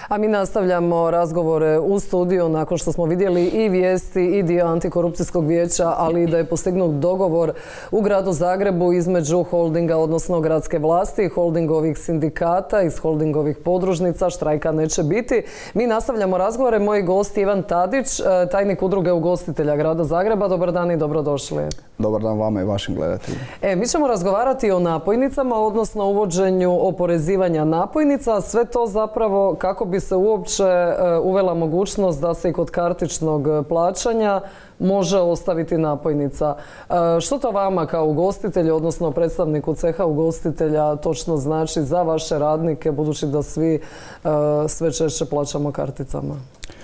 A mi nastavljamo razgovore u studiju nakon što smo vidjeli i vijesti i dio antikorupcijskog vijeća, ali i da je postignut dogovor u gradu Zagrebu između holdinga, odnosno gradske vlasti, holdingovih sindikata, iz holdingovih podružnica. Štrajka neće biti. Mi nastavljamo razgovore. Moj gost Ivan Tadić, tajnik udruge ugostitelja grada Zagreba. Dobar dan i dobrodošli. Dobar dan vama i vašim gledateljima. Mi ćemo razgovarati o napojnicama, odnosno uvođenju oporezivanja napojnica. Sve to zapravo kako bi se uopće uvela mogućnost da se i kod kartičnog plaćanja može ostaviti napojnica. Što to vama kao ugostitelju, odnosno predstavniku ceha ugostitelja točno znači za vaše radnike, budući da svi sve češće plaćamo karticama?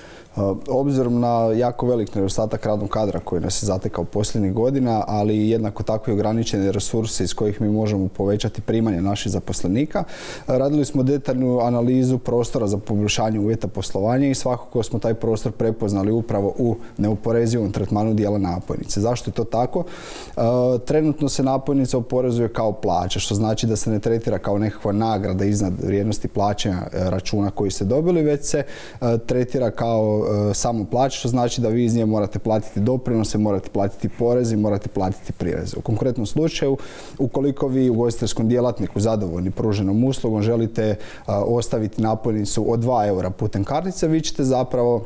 Obzirom na jako velik nedostatak radnog kadra koji nas je zatekao posljednjih godina, ali i jednako tako i ograničene resurse iz kojih mi možemo povećati primanje naših zaposlenika, radili smo detaljnu analizu prostora za poboljšanje uvjeta poslovanja i svakako smo taj prostor prepoznali upravo u neoporezivom tretmanu dijela napojnice. Zašto je to tako? Trenutno se napojnica oporezuje kao plaća, što znači da se ne tretira kao nekakva nagrada iznad vrijednosti plaćanja računa koji ste dobili, već se tretira kao samo plaća, što znači da vi iz nje morate platiti doprinose, morate platiti porez i morate platiti prireze. U konkretnom slučaju, ukoliko vi ugostiteljskom djelatniku zadovoljni pruženom uslugom želite ostaviti napojnicu od 2 eura putem kartice, vi ćete zapravo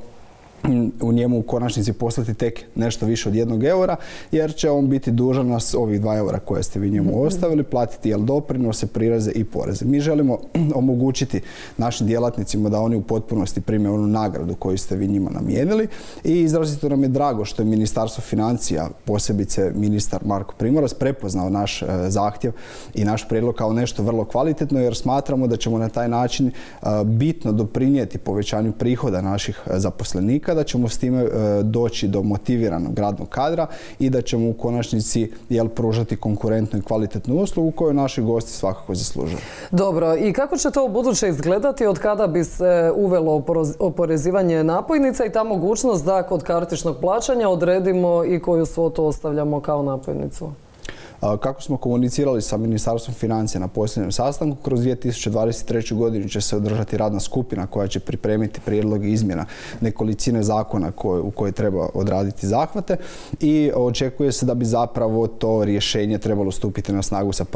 u njemu u konačnici poslati tek nešto više od 1 eura, jer će on biti dužan nas ovih 2 eura koje ste vi njemu ostavili platiti doprinose, prireze i poreze. Mi želimo omogućiti našim djelatnicima da oni u potpunosti prime onu nagradu koju ste vi njima namijenili i izrazito nam je drago što je Ministarstvo financija, posebice ministar Marko Primorac, prepoznao naš zahtjev i naš prijedlog kao nešto vrlo kvalitetno, jer smatramo da ćemo na taj način bitno doprinijeti povećanju prihoda naših zaposlenika, da ćemo s time doći do motiviranog radnog kadra i da ćemo u konačnici pružati konkurentnu i kvalitetnu uslugu koju naši gosti svakako zaslužuju. Dobro, i kako će to u buduće izgledati, od kada bi se uvelo oporezivanje napojnica i ta mogućnost da kod kartičnog plaćanja odredimo i koju svotu ostavljamo kao napojnicu? Kako smo komunicirali sa Ministarstvom financija na posljednjem sastanku, kroz 2023. godinu će se održati radna skupina koja će pripremiti prijedlog izmjena nekolicine zakona u koje treba odraditi zahvate i očekuje se da bi zapravo to rješenje trebalo stupiti na snagu sa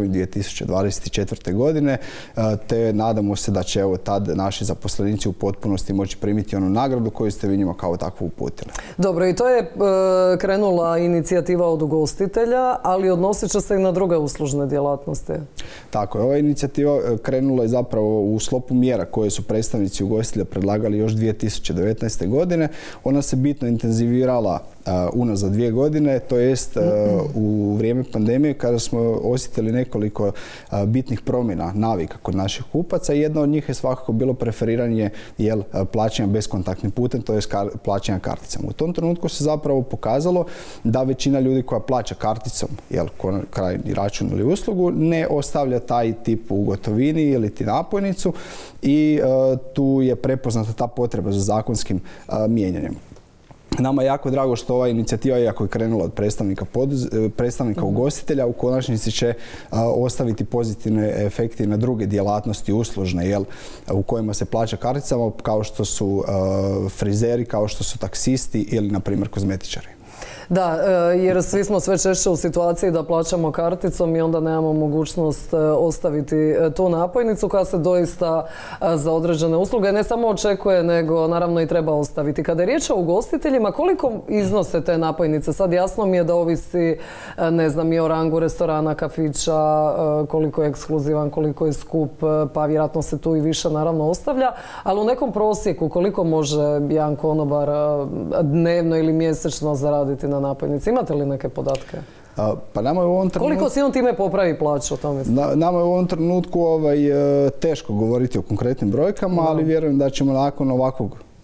1.1.2024. godine, te nadamo se da će tad naši zaposlenici u potpunosti moći primiti onu nagradu koju ste vi njima kao takvu uputili. Dobro, i to je krenula inicijativa od ugostitelja, ali odnosit će se i na druge uslužne djelatnosti. Tako je. Ova inicijativa krenula je zapravo u sklopu mjera koje su predstavnici ugostitelja predlagali još 2019. godine. Ona se bitno intenzivirala unazad 2 godine, to jest u vrijeme pandemije kada smo osjetili nekoliko bitnih promjena navika kod naših kupaca. Jedna od njih je svakako bilo preferiranje plaćanja beskontaktnim putem, to jest plaćanja karticama. U tom trenutku se zapravo pokazalo da većina ljudi koja plaća karticom, krajnji račun ili uslugu, ne ostavlja taj tip u gotovini ili ti napojnicu i tu je prepoznata ta potreba za zakonskim mijenjanjem. Nama je jako drago što ova inicijativa, iako je krenula od predstavnika ugostitelja, u konačnici će ostaviti pozitivne efekte na druge djelatnosti uslužne, u kojima se plaća karticama, kao što su frizeri, kao što su taksisti ili, na primjer, kozmetičari. Da, jer svi smo sve češće u situaciji da plaćamo karticom i onda nemamo mogućnost ostaviti tu napojnicu koja se doista za određene usluge ne samo očekuje, nego naravno i treba ostaviti. Kada je riječ o ugostiteljima, koliko iznose te napojnice? Sad jasno mi je da ovisi, ne znam, i o rangu restorana, kafića, koliko je ekskluzivan, koliko je skup, pa vjerojatno se tu i više naravno ostavlja, ali u nekom prosjeku koliko može jedan konobar dnevno ili mjesečno zaraditi na napojnici? Imate li neke podatke? Pa nama je u ovom trenutku... Koliko si on time popravi plaću, o tome? Nama je u ovom trenutku teško govoriti o konkretnim brojkama, ali vjerujem da ćemo nakon ovakvog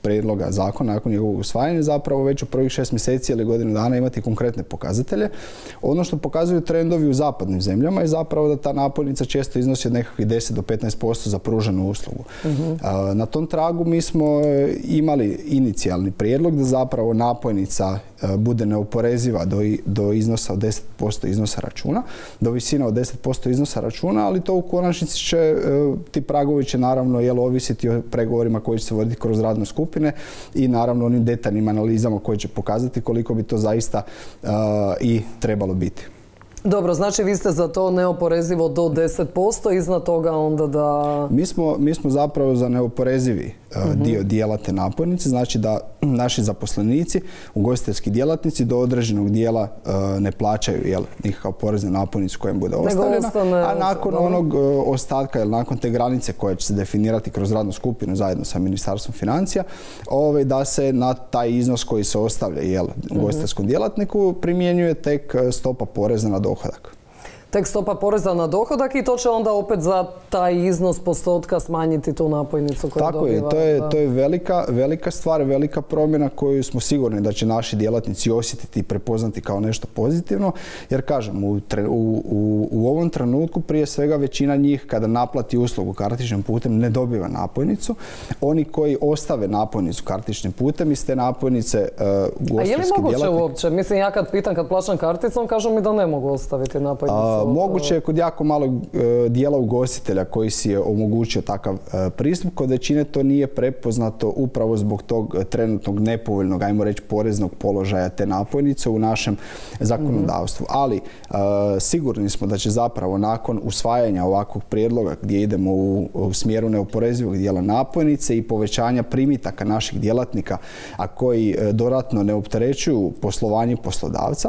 prijedloga zakona, nakon njegovog usvajanja, zapravo već u prvih 6 mjeseci ili godinu dana imati konkretne pokazatelje. Ono što pokazuju trendovi u zapadnim zemljama je zapravo da ta napojnica često iznosi od nekakvih 10 do 15% za pruženu uslugu. Na tom tragu mi smo imali inicijalni prijedlog da zapravo napojnica bude neoporeziva do iznosa od 10% iznosa računa, do visine od 10% iznosa računa, ali to u konačnici će, ti pragovi će naravno ovisiti o pregovorima koji će se voditi kroz radne skupine i naravno onim detaljnim analizama koje će pokazati koliko bi to zaista i trebalo biti. Dobro, znači vi ste za to neoporezivo do 10%, iznad toga onda da... Mi smo zapravo za neoporezivi dio dijela te napojnice, znači da naši zaposlenici, ugostiteljski djelatnici do određenog dijela ne plaćaju nikakav porez na napojnicu koja im bude ostavljena, a nakon onog ostatka ili nakon te granice koja će se definirati kroz radnu skupinu zajedno sa Ministarstvom financija, da se na taj iznos koji se ostavlja ugostiteljskom djelatniku primjenjuje tek stopa poreza na dohodak. Tek stopa poreza na dohodak i to će onda opet za taj iznos postotka smanjiti tu napojnicu koju dobiva. Tako je, to je velika stvar, velika promjena koju smo sigurni da će naši djelatnici osjetiti i prepoznati kao nešto pozitivno, jer kažem, u ovom trenutku prije svega većina njih kada naplati uslugu kartičnim putem ne dobiva napojnicu. Oni koji ostave napojnicu kartičnim putem iz te napojnice ugostiteljski djelatnik... A je li moguće uopće? Mislim, ja kad pitam, kad plaćam karticom, kažu mi da ne mogu ostaviti napojnicu. Moguće je kod jako malog dijela ugostitelja koji si je omogućio takav pristup. Kod većine to nije prepoznato upravo zbog tog trenutnog nepovoljnog, ajmo reći, poreznog položaja te napojnice u našem zakonodavstvu. Ali sigurni smo da će zapravo nakon usvajanja ovakvog prijedloga gdje idemo u smjeru neoporezivog dijela napojnice i povećanja primitaka naših djelatnika, a koji dodatno ne opterećuju poslovanje poslodavca,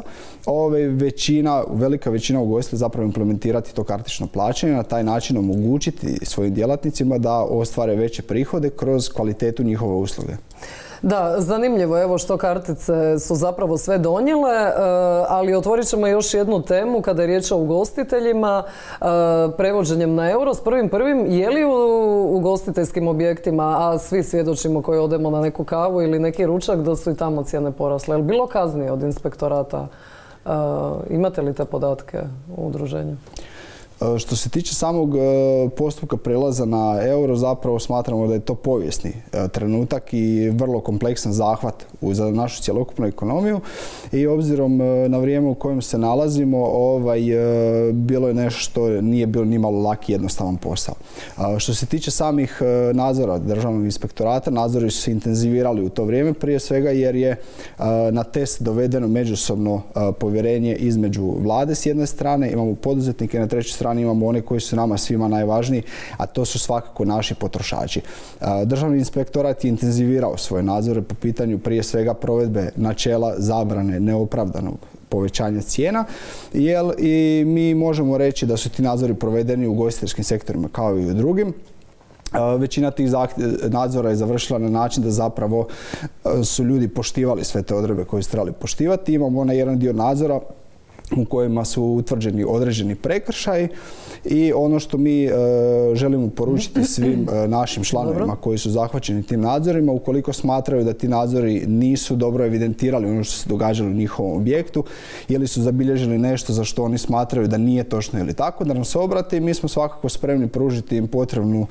velika većina ugostitelja zapravo implementirati to kartično plaćanje, na taj način omogućiti svojim djelatnicima da ostvare veće prihode kroz kvalitetu njihove usluge. Da, zanimljivo, evo što kartice su zapravo sve donijele, ali otvorit ćemo još jednu temu kada je riječ o ugostiteljima, prevođenjem na euro s 1.1. Je li u ugostiteljskim objektima, a svi svjedočimo koji odemo na neku kavu ili neki ručak, da su i tamo cijene porasle? Je li bilo kazni od inspektorata? Imate li te podatke u udruženju? Što se tiče samog postupka prelaza na euro, zapravo smatramo da je to povijesni trenutak i vrlo kompleksan zahvat za našu cjelokupnu ekonomiju i obzirom na vrijeme u kojem se nalazimo, bilo je nešto što nije bilo ni malo lak i jednostavan posao. Što se tiče samih nadzora Državnog inspektorata, nadzori su se intenzivirali u to vrijeme, prije svega jer je na test dovedeno međusobno povjerenje između vlade s jedne strane, imamo poduzetnike, na trećoj strani imamo one koji su nama svima najvažniji, a to su svakako naši potrošači. Državni inspektorat je intenzivirao svoje nadzore po pitanju prije svega provedbe načela zabrane neopravdanog povećanja cijena, jer i mi možemo reći da su ti nadzori provedeni u ugostiteljskim sektorima kao i u drugim. Većina tih nadzora je završila na način da zapravo su ljudi poštivali sve te odredbe koje su trebali poštivati. Imamo onaj jedan dio nadzora u kojima su utvrđeni određeni prekršaji i ono što mi želimo poručiti svim našim članovima koji su zahvaćeni tim nadzorima, ukoliko smatraju da ti nadzori nisu dobro evidentirali ono što se događalo u njihovom objektu ili su zabilježili nešto za što oni smatraju da nije točno ili tako, da nam se obrate i mi smo svakako spremni pružiti im potrebnu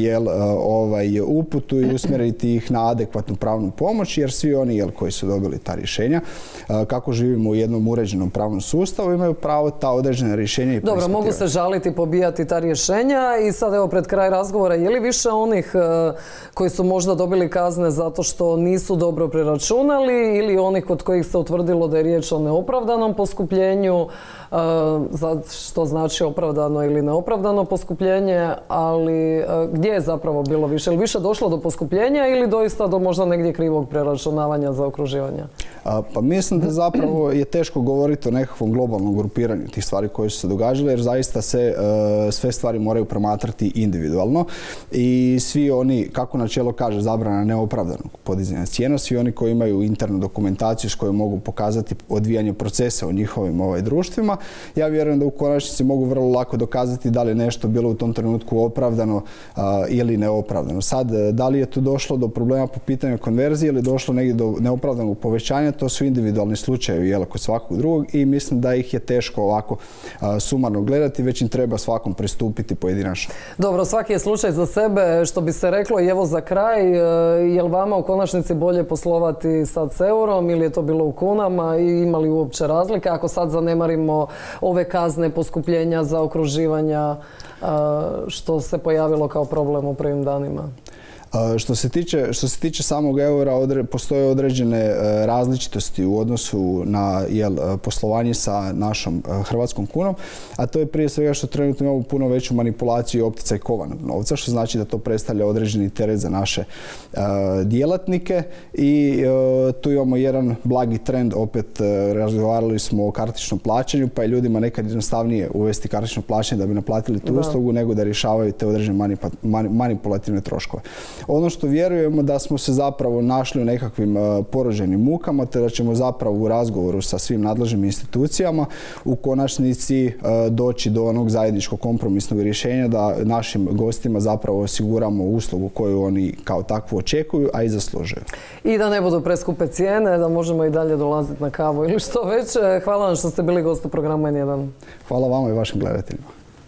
uputu i usmjeriti ih na adekvatnu pravnu pomoć, jer svi oni koji su dobili ta rješenja, kako živimo u jednom uređenom pravnom sustavu, imaju pravo ta određena rješenja i Dobro, mogu se žaliti, pobijati ta rješenja i sad evo pred kraj razgovora, je li više onih koji su možda dobili kazne zato što nisu dobro preračunali ili onih kod kojih se utvrdilo da je riječ o neopravdanom poskupljenju, što znači opravdano ili neopravdano poskupljenje, ali gdje je zapravo bilo više? Je li više došlo do poskupljenja ili doista do možda negdje krivog preračunavanja za okruživanja? Pa mislim da zapravo je teško govoriti o nekakvom globalnom grupiranju tih stvari koje su se događale, jer zaista se sve stvari moraju promatrati individualno i svi oni, kako načelo kaže, zabrana neopravdanog podizanja cijena, svi oni koji imaju internu dokumentaciju s kojom mogu pokazati odvijanje procesa u njihovim društvima, ja vjerujem da u konačnici mogu vrlo lako dokazati da li je nešto bilo u tom trenutku opravdano ili neopravdano. Sad, da li je tu došlo do problema po pitanju konverzije ili došlo negdje do neopravdanog povećanja, to su individualni slučajevi kod svakog drugog i mislim da ih je teško ovako sumarno gledati, već im treba svakom pristupiti pojedinačno. Dobro, svaki je slučaj za sebe, što bi se reklo. I evo za kraj, je li vama u konačnici bolje poslovati sad s eurom ili je to bilo u kunama i ima li uopće razlike ako sad zanemarimo ove kazne, poskupljenja, zaokruživanja, što se pojavilo kao problem u prvim danima? Što se tiče samog eura, postoje određene različitosti u odnosu na poslovanje sa našom hrvatskom kunom, a to je prije svega što trenutno imamo puno veću manipulaciju i opticaj kovanog novca, što znači da to predstavlja određeni teret za naše djelatnike i tu imamo jedan blagi trend, opet razgovarali smo o kartičnom plaćanju, pa je ljudima nekad jednostavnije uvesti kartično plaćanje da bi naplatili tu uslugu nego da rješavaju te određene manipulativne troškove. Ono što vjerujemo da smo se zapravo našli u nekakvim porođenim mukama, te da ćemo zapravo u razgovoru sa svim nadležnim institucijama u konačnici doći do onog zajedničkog kompromisnog rješenja da našim gostima zapravo osiguramo uslugu koju oni kao takvu očekuju, a i zaslužuju. I da ne budu preskupe cijene, da možemo i dalje dolaziti na kavu ili što već. Hvala vam što ste bili gost u programu N1. Hvala vama i vašim gledateljima.